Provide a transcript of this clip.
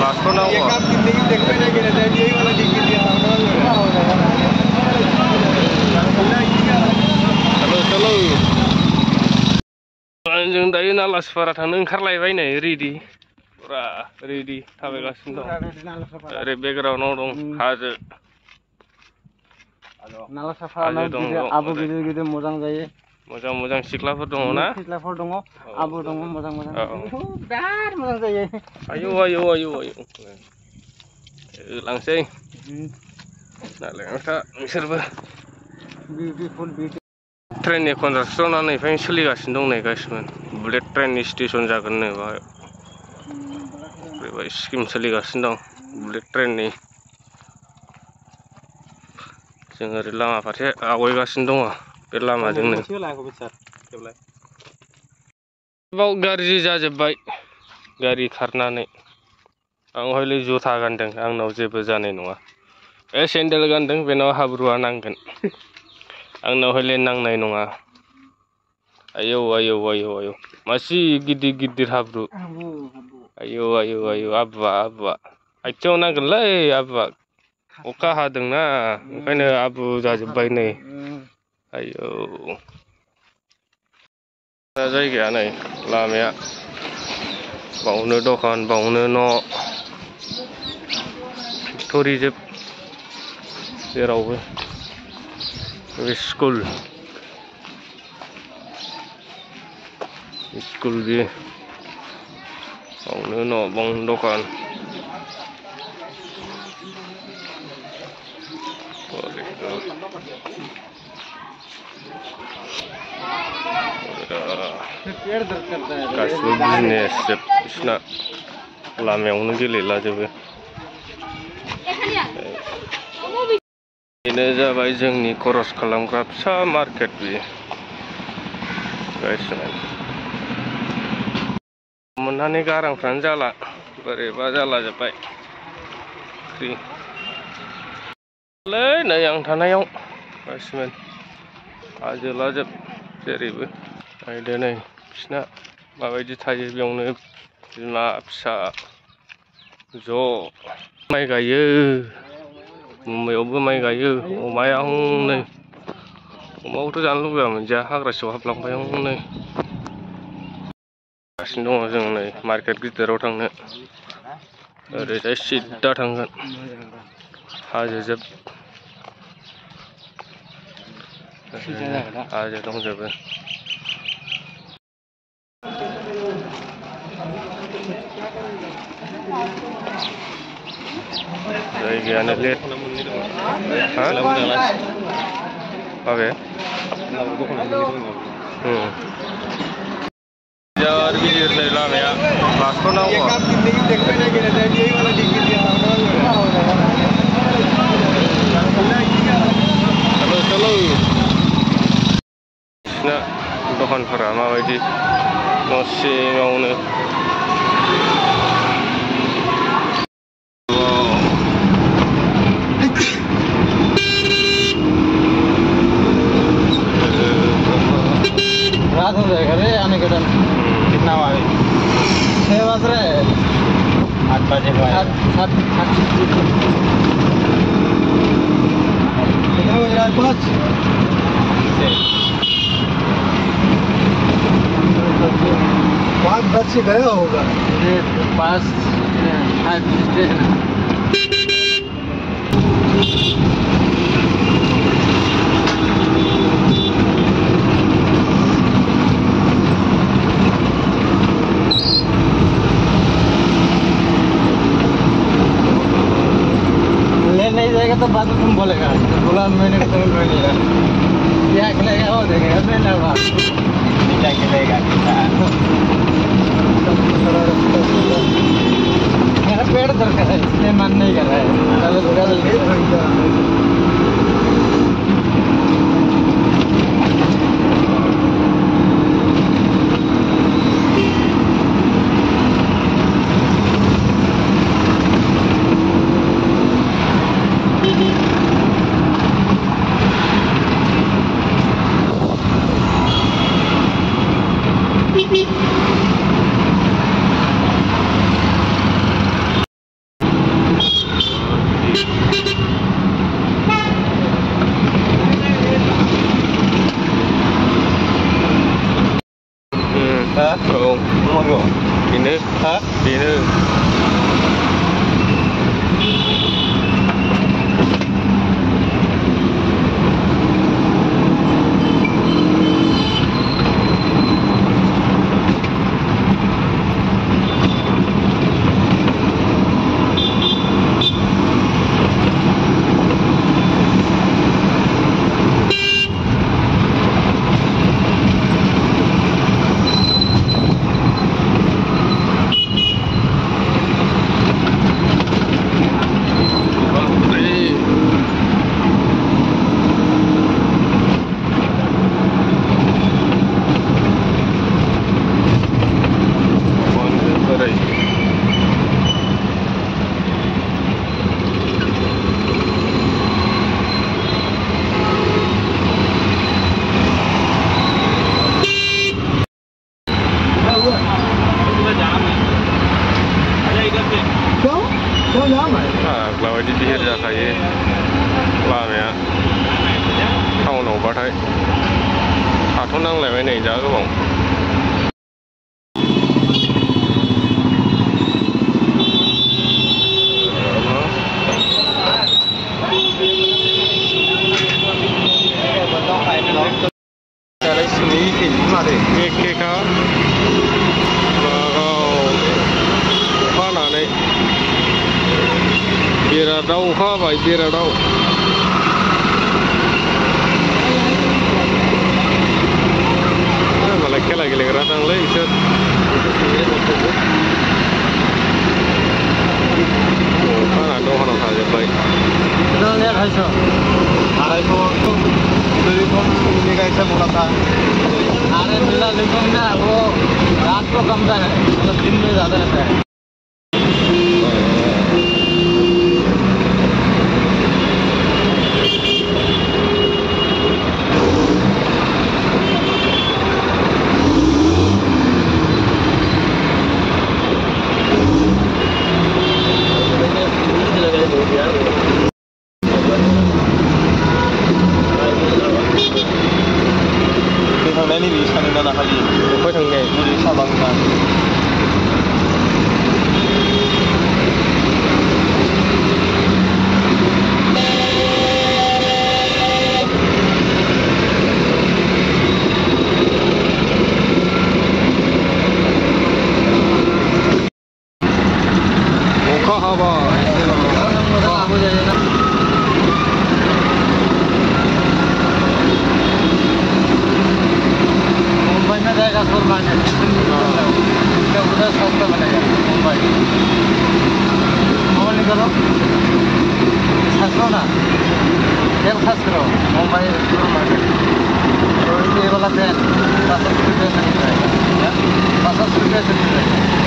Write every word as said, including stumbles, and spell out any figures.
Last को ना ये काम जिंदगी में देखने नहीं गया था, यही वाला दिख गया। चलो चलो जों दायो नालासोपारा थांनो ओंखारलायबाय नै रेडि पुरा रेडि थाबायगासिनो दं। ओरै बेकग्राउन्डआव दं हाजो नालासोपारा आबो गिदिर गिदिर मोजां जायो। मोजां मोजां सिख्लाफोर दङ ना? सिख्लाफोर दङ, आबो दङ मोजां मोजां। बिराद मोजां जायो। आयौ आयौ आयौ आयौ लांसै नालाय नोंस्रा नोंसोरबो बिउटिफुल बिउटि ट्रेननि कन्ट्राक्सना नैफ्रायनो सोलिगासिनो दं नै गासिबो बुलेट ट्रेननि स्टेसन जागोन नो बाहाय बेबायदि स्किम सोलिगासिनो दं बुलेट ट्रेननि। जों ओरै लामा फारसे आवगायगासिनो दङ बे लामाजोंनो। बाव गाज्रि जाजोब्बाय गारि खारनानै। आं हयले जुथा गानदों आंनाव जेबो जानाय नङा। बे सेन्देल गानदों बेनाव हाब्रुआ नांगोन आंनाव हयले नांनाय नङा। आयौ आयौ आयौ आयौ मासि गिदिर गिदिर हाब्रु आयौ आयौ आयौ आबुआ आबुआ आथिङाव नांगोनलै आबुआ अखा हादोंना ओंखायनो आबु जाजोब्बाय नै आयौ। दा जायगाया नै लामाया बावनो दखान बावनो न' फेक्ट'रि जोब जेरावबो बे स्कुल स्कुल बे बावनो न' बावनो दखान गासिबो बिजनेस जोब बिसिना लामायावनो गेलेलाजोबो। बेनो जाबाय जोंनि खरस खालामग्रा फिसा मार्केट बेयो गायसनाय मोननानै गारांफ्रानो जाला बोरैबा जाला जोब्बाय नै आं थानायाव गासिबो हाजोलाजोब जेरैबो नायदो नै बिसिना माबायदि थायो बेयावनो बिमा फिसा ज' माइ गायो। मुम्बाइआवबो माइ गायो अमाया हनै अमाखौथ' जानो लुबैबा मोनजाया हाग्रासेयाव हाबलांबाय हनै गासिनो दङ जों नै मार्केट गिदिराव थांनो ओरैजाय सिद्दा थांगोन हाजोजोब हाजो दंजोबो। जायगायानो लेट माबे बिराद गिदिर नै लामाया लास्टआव नांगौ। चलो चलो बिसिना दखानफोरा माबायदि न' सिङावनो रात हो जाएगा रे आने के टाइम। कितना बजे? छः बज रहे हैं। आठ बजे आठ आठ आठ कितना बज रहा है? पाँच पाँच बज से गया होगा पाँच नहीं जाएगा तो बाद में तुम बोलेगा बोला मैंने तो बोलेगा क्या खिलेगा वो देखेगा मैं ना बात क्या खिलेगा मेरा पेड़ दरकार है इसलिए मन नहीं कर रहा है। Beep beep. बेनो हा बेनो माबायदि बिहिर जाखायो लामाया टाउनावबाथाय थाथ'नांलायबाय नै जा गोबाव एखेखा अखानानै बिरादाव अखा हाबाय बिरादाव मालाय खेला गेलेग्रा दांलै बिसोर अखाना दखानाव थाजोब्बाय अरे मेला लेकिन ना वो रात को कम था मतलब दिन में ज़्यादा रहता है थांनायनि बे सानो ना हायो अखा थांनाय मुलि साबांना अखा हाबाय जाएगा सुरमा में क्या उधर सस्ता बनेगा मुंबई मोबाइल निकालो खास करो ना तेल खास करो मुंबई सुरमा में तो ये वाला तेल पचास रुपये से मिल जाएगा पचास रुपये से मिल जाएगा